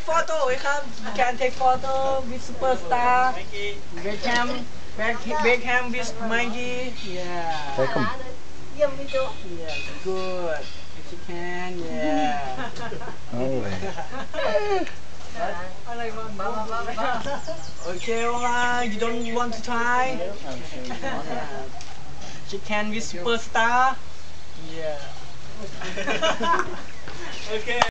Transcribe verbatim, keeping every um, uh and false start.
photo ไหมครับ You can take photo with superstar Beckham Beckham with Mikey yeah Welcome. yeah good if you can yeah okay Ola you don't want to try chicken with superstar yeah okay